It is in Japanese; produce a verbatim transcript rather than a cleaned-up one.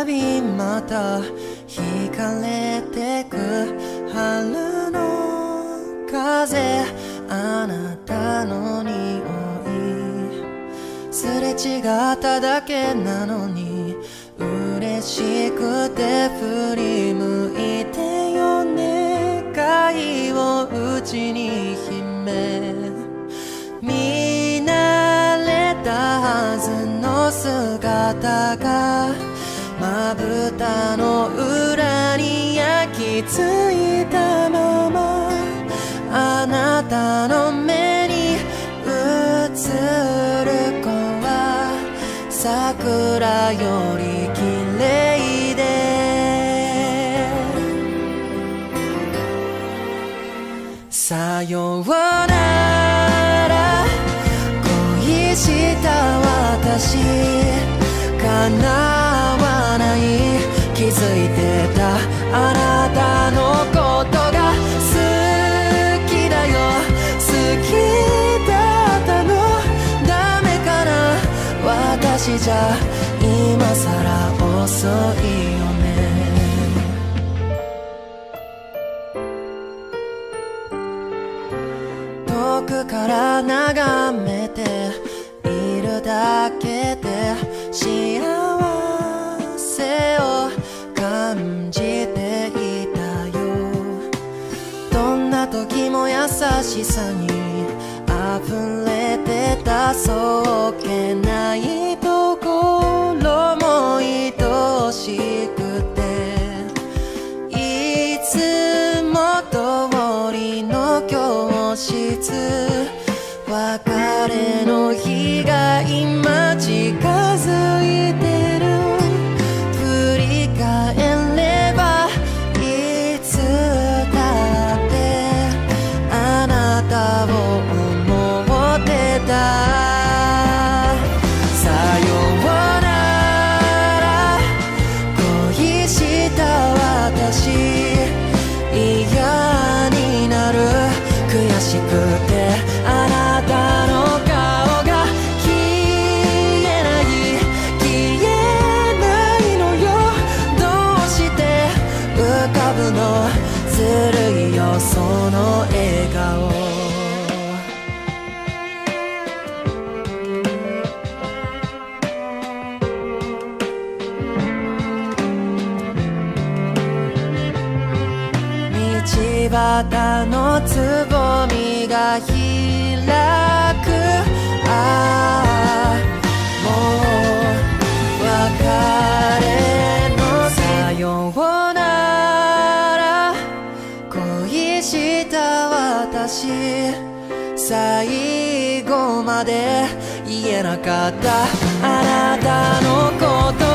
びまた惹かれてく春の風、あなたの匂い、すれ違っただけなのに嬉しくて振り向いてよ、願いをうちに秘め、見慣れたはずの姿がまぶたの裏に焼き付いたまま、あなたの目に映る子は桜より綺麗で、さようなら恋した私、叶わない気づいてたあなたのことが好きだよ、好きだったの、ダメかな私じゃ今さら遅いよね。遠くから眺めているだけで幸せを感じていたよ、どんな時も優しさに溢れてた、そっけないところも愛しくて、いつも通りの教室、別れの日が今近づいてる、振り返ればいつだってあなたを思ってた、さようなら恋した私、嫌になる悔しくてあなたの顔が消えない消えないのよ、どうして浮かぶの、ずるいよその笑顔。道端のつぼみが開く、ああもう別れのさようなら恋した私、最後まで言えなかったあなたのこと